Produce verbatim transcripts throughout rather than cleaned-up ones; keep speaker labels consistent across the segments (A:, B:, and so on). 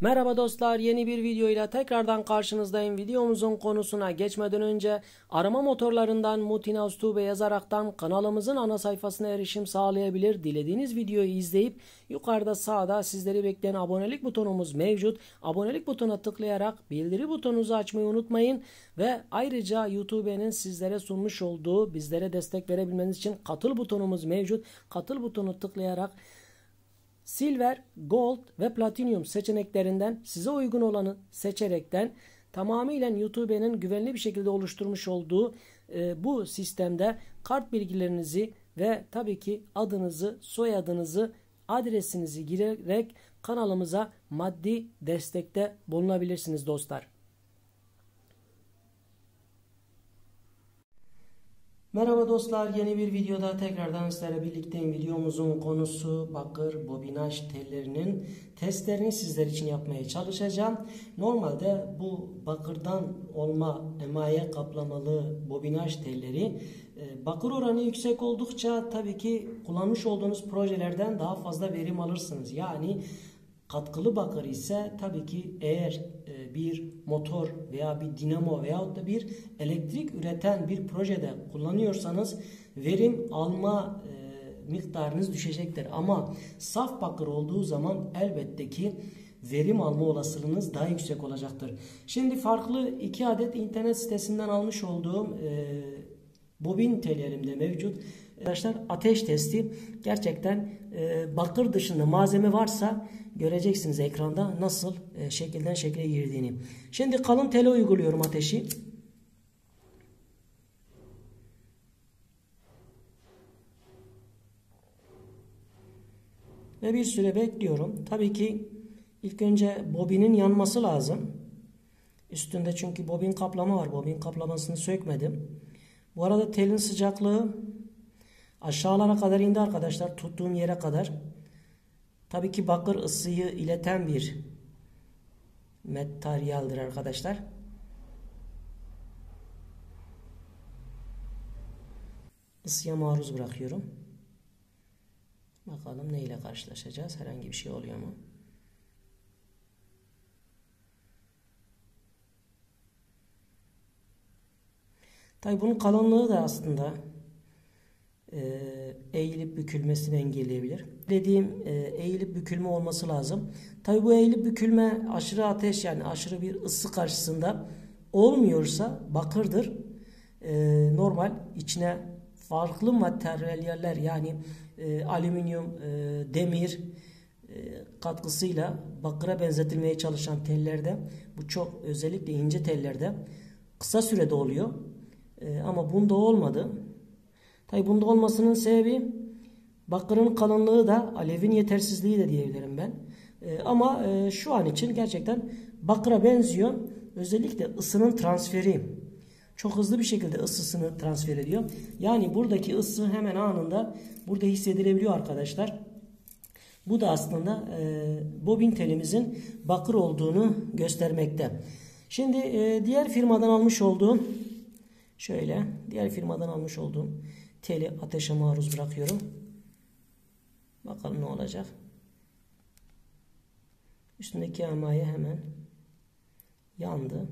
A: Merhaba dostlar, yeni bir videoyla tekrardan karşınızdayım. Videomuzun konusuna geçmeden önce arama motorlarından MutiNavsTube yazaraktan kanalımızın ana sayfasına erişim sağlayabilir. Dilediğiniz videoyu izleyip yukarıda sağda sizleri bekleyen abonelik butonumuz mevcut. Abonelik butonuna tıklayarak bildiri butonunuzu açmayı unutmayın. Ve ayrıca YouTube'nin sizlere sunmuş olduğu bizlere destek verebilmeniz için katıl butonumuz mevcut. Katıl butonu tıklayarak Silver, Gold ve Platinum seçeneklerinden size uygun olanı seçerekten tamamıyla YouTube'nin güvenli bir şekilde oluşturmuş olduğu e, bu sistemde kart bilgilerinizi ve tabii ki adınızı, soyadınızı, adresinizi girerek kanalımıza maddi destekte bulunabilirsiniz dostlar. Merhaba dostlar, yeni bir videoda tekrardan sizlerle birlikteyim. Videomuzun konusu bakır bobinaj tellerinin testlerini sizler için yapmaya çalışacağım. Normalde bu bakırdan olma emaye kaplamalı bobinaj telleri bakır oranı yüksek oldukça tabii ki kullanmış olduğunuz projelerden daha fazla verim alırsınız. Yani katkılı bakır ise tabii ki eğer bir motor veya bir dinamo veyahut da bir elektrik üreten bir projede kullanıyorsanız verim alma e, miktarınız düşecektir. Ama saf bakır olduğu zaman elbette ki verim alma olasılığınız daha yüksek olacaktır. Şimdi farklı iki adet internet sitesinden almış olduğum e, bobin tellerimde mevcut. Arkadaşlar ateş testi gerçekten e, bakır dışında malzeme varsa göreceksiniz ekranda nasıl e, şekilden şekile girdiğini. Şimdi kalın tele uyguluyorum ateşi. Ve bir süre bekliyorum. Tabii ki ilk önce bobinin yanması lazım. Üstünde çünkü bobin kaplama var. Bobin kaplamasını sökmedim. Bu arada telin sıcaklığı aşağılara kadar indi arkadaşlar. Tuttuğum yere kadar. Tabii ki bakır ısıyı ileten bir materyaldir arkadaşlar. Isıya maruz bırakıyorum. Bakalım ne ile karşılaşacağız. Herhangi bir şey oluyor mu? Tabii bunun kalınlığı da aslında eğilip bükülmesini engelleyebilir. Dediğim eğilip bükülme olması lazım. Tabi bu eğilip bükülme aşırı ateş yani aşırı bir ısı karşısında olmuyorsa bakırdır. Normal içine farklı materyaller yani alüminyum, demir katkısıyla bakıra benzetilmeye çalışan tellerde bu çok özellikle ince tellerde kısa sürede oluyor. Ama bunda olmadı. Tabi bunda olmasının sebebi bakırın kalınlığı da alevin yetersizliği de diyebilirim ben. E, ama e, şu an için gerçekten bakıra benziyor. Özellikle ısının transferi çok hızlı bir şekilde ısısını transfer ediyor. Yani buradaki ısı hemen anında burada hissedilebiliyor arkadaşlar. Bu da aslında e, bobin telimizin bakır olduğunu göstermekte. Şimdi e, diğer firmadan almış olduğum şöyle diğer firmadan almış olduğum teli ateşe maruz bırakıyorum. Bakalım ne olacak. Üstündeki emaye hemen yandı.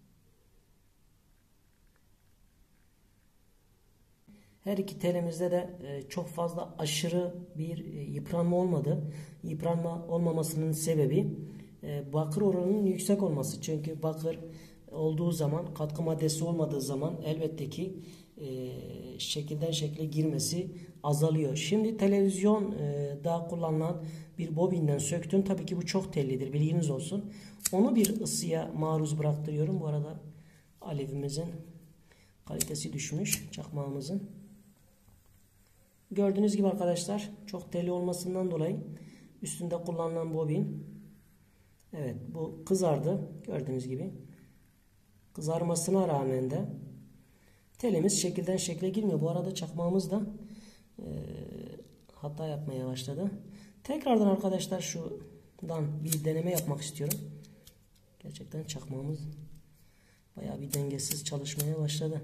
A: Her iki telimizde de çok fazla aşırı bir yıpranma olmadı. Yıpranma olmamasının sebebi bakır oranının yüksek olması. Çünkü bakır olduğu zaman, katkı maddesi olmadığı zaman elbette ki e, şekilden şekle girmesi azalıyor. Şimdi televizyonda kullanılan bir bobinden söktüm. Tabii ki bu çok tellidir, bilginiz olsun. Onu bir ısıya maruz bıraktırıyorum. Bu arada alevimizin kalitesi düşmüş, çakmağımızın. Gördüğünüz gibi arkadaşlar çok telli olmasından dolayı üstünde kullanılan bobin evet bu kızardı. Gördüğünüz gibi kızarmasına rağmen de telimiz şekilden şekle girmiyor. Bu arada çakmağımız da e, hata yapmaya başladı. Tekrardan arkadaşlar şuradan bir deneme yapmak istiyorum. Gerçekten çakmağımız bayağı bir dengesiz çalışmaya başladı.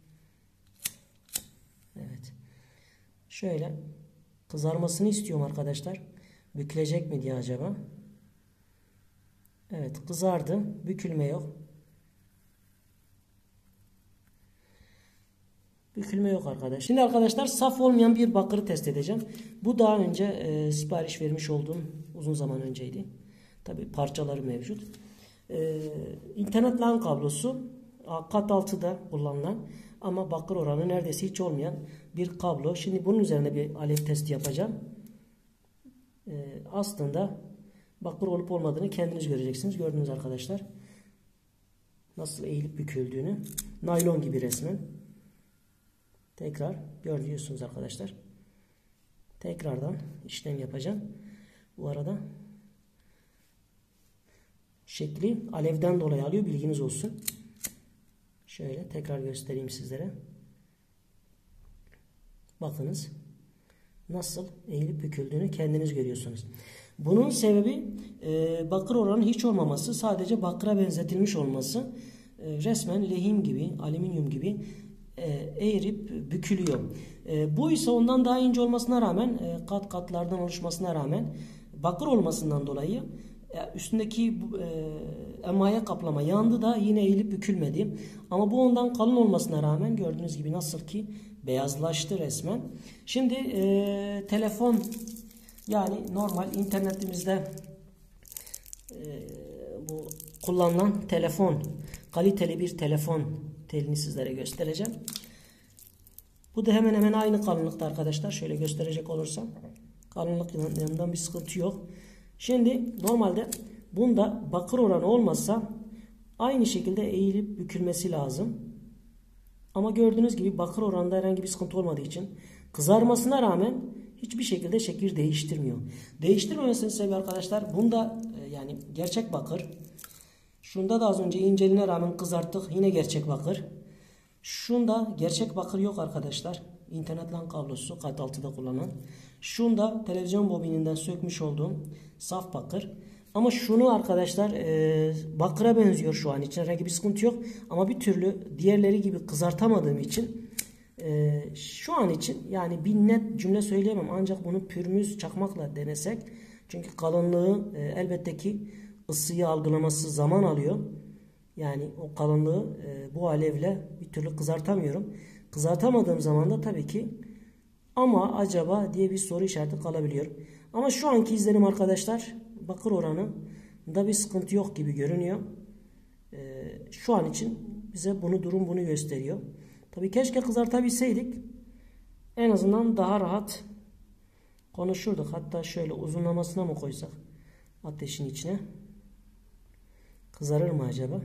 A: Evet. Şöyle kızarmasını istiyorum arkadaşlar. Bükülecek mi diye acaba? Evet, kızardı. Bükülme yok. Bükülme yok arkadaşlar. Şimdi arkadaşlar saf olmayan bir bakırı test edeceğim. Bu daha önce e, sipariş vermiş olduğum uzun zaman önceydi. Tabi parçaları mevcut. E, internet LAN kablosu kat altıda kullanılan ama bakır oranı neredeyse hiç olmayan bir kablo. Şimdi bunun üzerine bir alev testi yapacağım. E, aslında bakır olup olmadığını kendiniz göreceksiniz. Gördünüz arkadaşlar. Nasıl eğilip büküldüğünü. Naylon gibi resmen. Tekrar görüyorsunuz arkadaşlar. Tekrardan işlem yapacağım. Bu arada şekli alevden dolayı alıyor. Bilginiz olsun. Şöyle tekrar göstereyim sizlere. Bakınız. Nasıl eğilip büküldüğünü kendiniz görüyorsunuz. Bunun sebebi e, bakır oranı hiç olmaması. Sadece bakıra benzetilmiş olması. E, resmen lehim gibi, alüminyum gibi eğirip bükülüyor. E, bu ise ondan daha ince olmasına rağmen e, kat katlardan oluşmasına rağmen bakır olmasından dolayı e, üstündeki e, emaye kaplama yandı da yine eğilip bükülmedi. Ama bu ondan kalın olmasına rağmen gördüğünüz gibi nasıl ki beyazlaştı resmen. Şimdi e, telefon yani normal internetimizde e, bu kullanılan telefon, kaliteli bir telefon telini sizlere göstereceğim. Bu da hemen hemen aynı kalınlıkta arkadaşlar. Şöyle gösterecek olursam. Kalınlık yanından bir sıkıntı yok. Şimdi normalde bunda bakır oranı olmazsa aynı şekilde eğilip bükülmesi lazım. Ama gördüğünüz gibi bakır oranında herhangi bir sıkıntı olmadığı için kızarmasına rağmen hiçbir şekilde şekil değiştirmiyor. Değiştirmemesinin sebebi arkadaşlar bunda yani gerçek bakır. Şunda da az önce inceliğine rağmen kızarttık. Yine gerçek bakır. Şunda gerçek bakır yok arkadaşlar. İnternet LAN kablosu kat altıda kullanılan. Şunda televizyon bobininden sökmüş olduğum saf bakır. Ama şunu arkadaşlar e, bakıra benziyor şu an için. Herhangi bir sıkıntı yok. Ama bir türlü diğerleri gibi kızartamadığım için e, şu an için yani bir net cümle söyleyemem. Ancak bunu pürmüz çakmakla denesek. Çünkü kalınlığı e, elbette ki ısıyı algılaması zaman alıyor. Yani o kalınlığı e, bu alevle bir türlü kızartamıyorum. Kızartamadığım zaman da tabii ki ama acaba diye bir soru işareti kalabiliyor. Ama şu anki izlenim arkadaşlar bakır oranı da bir sıkıntı yok gibi görünüyor. E, şu an için bize bunu durum bunu gösteriyor. Tabii keşke kızartabilseydik. En azından daha rahat konuşurduk. Hatta şöyle uzunlamasına mı koysak ateşin içine. Kızarır mı acaba?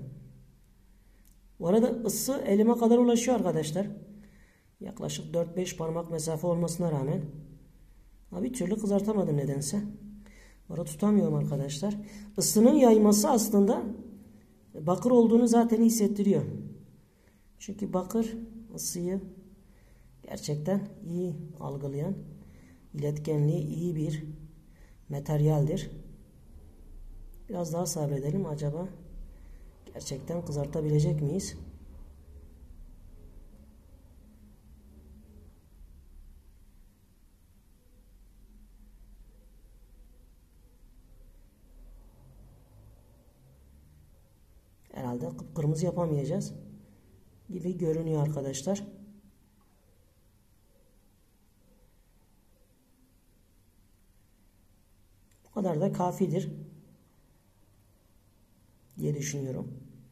A: Bu arada ısı elime kadar ulaşıyor arkadaşlar. Yaklaşık dört beş parmak mesafe olmasına rağmen bir türlü kızartamadım nedense. Bu arada tutamıyorum arkadaşlar. Isının yayması aslında bakır olduğunu zaten hissettiriyor. Çünkü bakır ısıyı gerçekten iyi algılayan, iletkenliği iyi bir materyaldir. Biraz daha sabredelim. Acaba gerçekten kızartabilecek miyiz? Herhalde kıpkırmızı yapamayacağız gibi görünüyor arkadaşlar. Bu kadar da kafidir diye düşünüyorum.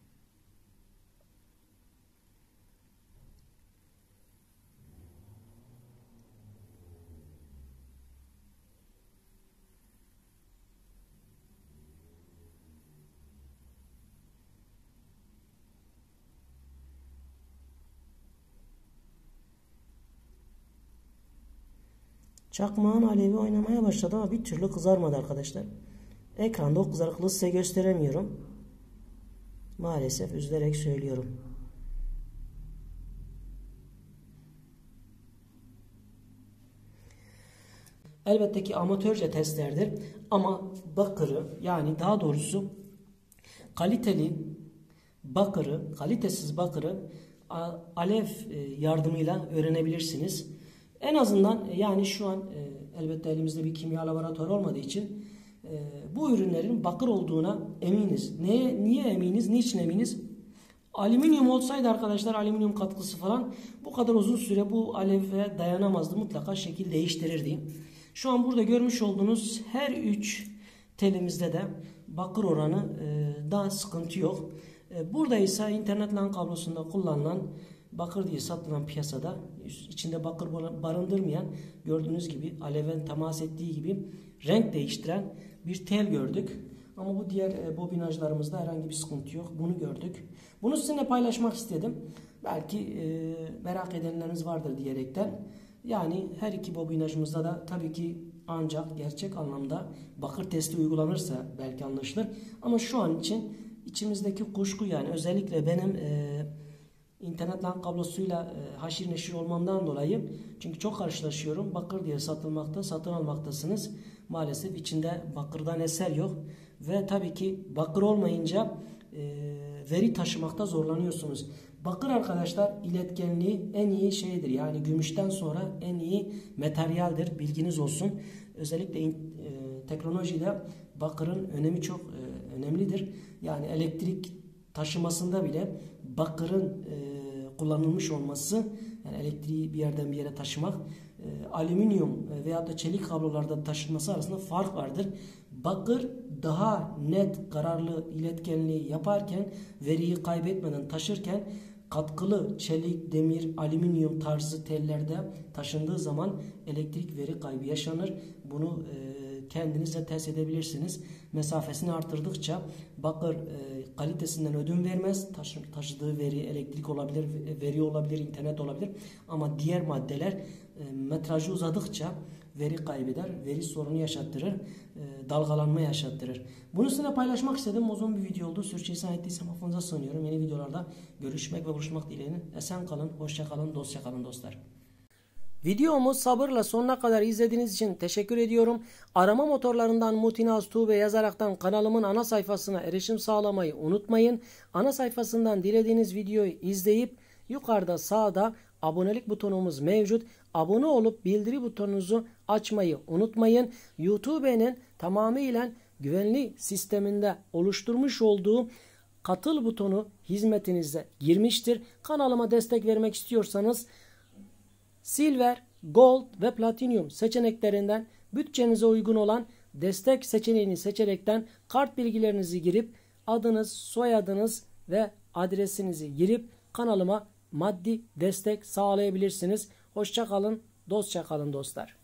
A: Çakmağın alevi oynamaya başladı ama bir türlü kızarmadı arkadaşlar. Ekranda o kızarıklığı size gösteremiyorum. Maalesef üzülerek söylüyorum. Elbette ki amatörce testlerdir. Ama bakırı yani daha doğrusu kaliteli bakırı, kalitesiz bakırı alev yardımıyla öğrenebilirsiniz. En azından yani şu an elbette elimizde bir kimya laboratuvarı olmadığı için e, bu ürünlerin bakır olduğuna eminiz. Neye, niye eminiz? Niçin eminiz? Alüminyum olsaydı arkadaşlar, alüminyum katkısı falan, bu kadar uzun süre bu aleve dayanamazdı. Mutlaka şekil değiştirirdi. Şu an burada görmüş olduğunuz her üç telimizde de bakır oranı e, daha sıkıntı yok. E, burada ise internet LAN kablosunda kullanılan, bakır diye satılan piyasada içinde bakır barındırmayan, gördüğünüz gibi aleven temas ettiği gibi renk değiştiren bir tel gördük. Ama bu diğer e, bobinajlarımızda herhangi bir sıkıntı yok. Bunu gördük. Bunu sizinle paylaşmak istedim. Belki e, merak edenleriniz vardır diyerekten. Yani her iki bobinajımızda da tabii ki ancak gerçek anlamda bakır testi uygulanırsa belki anlaşılır. Ama şu an için içimizdeki kuşku, yani özellikle benim e, internet LAN kablosuyla e, haşir neşir olmamdan dolayı, çünkü çok karşılaşıyorum. Bakır diye satılmakta, satın almaktasınız. Maalesef içinde bakırdan eser yok. Ve tabii ki bakır olmayınca e, veri taşımakta zorlanıyorsunuz. Bakır arkadaşlar iletkenliği en iyi şeydir. Yani gümüşten sonra en iyi materyaldir. Bilginiz olsun. Özellikle e, teknolojide bakırın önemi çok e, önemlidir. Yani elektrik taşımasında bile bakırın e, kullanılmış olması, yani elektriği bir yerden bir yere taşımak, e, alüminyum veya da çelik kablolarda taşınması arasında fark vardır. Bakır daha net, kararlı iletkenliği yaparken, veriyi kaybetmeden taşırken, katkılı çelik, demir, alüminyum tarzı tellerde taşındığı zaman elektrik veri kaybı yaşanır. Bunu e, kendinize test edebilirsiniz. Mesafesini artırdıkça bakır e, kalitesinden ödün vermez. Taşı, taşıdığı veri elektrik olabilir, veri olabilir, internet olabilir. Ama diğer maddeler e, metrajı uzadıkça veri kaybeder, veri sorunu yaşattırır, e, dalgalanma yaşattırır. Bunu sizinle paylaşmak istedim. Uzun bir video oldu. Sürçülisan ettiysem affınıza sığınıyorum. Yeni videolarda görüşmek ve buluşmak dileğiyle. Esen kalın, hoşça kalın, dostça kalın dostlar. Videomu sabırla sonuna kadar izlediğiniz için teşekkür ediyorum. Arama motorlarından Mutinaz Tuğbe yazaraktan kanalımın ana sayfasına erişim sağlamayı unutmayın. Ana sayfasından dilediğiniz videoyu izleyip yukarıda sağda abonelik butonumuz mevcut. Abone olup bildiri butonunuzu açmayı unutmayın. YouTube'nin tamamıyla güvenli sisteminde oluşturmuş olduğu katıl butonu hizmetinize girmiştir. Kanalıma destek vermek istiyorsanız Silver, Gold ve Platinum seçeneklerinden bütçenize uygun olan destek seçeneğini seçerekten kart bilgilerinizi girip adınız, soyadınız ve adresinizi girip kanalıma maddi destek sağlayabilirsiniz. Hoşça kalın, dostça kalın dostlar.